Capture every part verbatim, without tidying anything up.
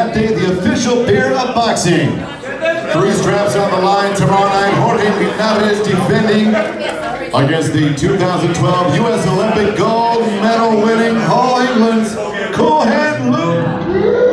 Gigante, the official beer of boxing. Three straps on the line tomorrow night. Jorge Linares defending against the two thousand twelve U S Olympic gold medal winning All England's Cool Hand Luke.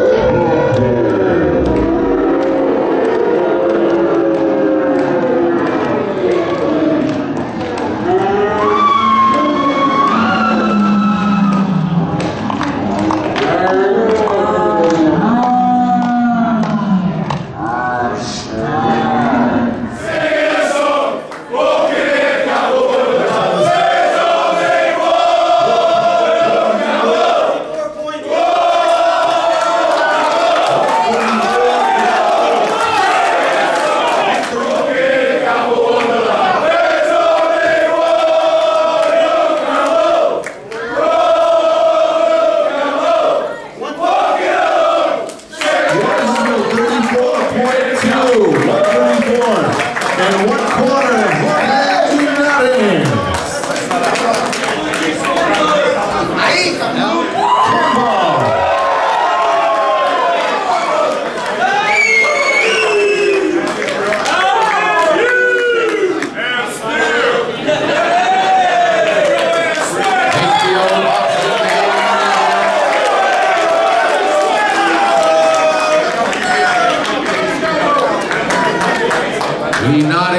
And one quarter, Jorge Linares. Ahí, Linares.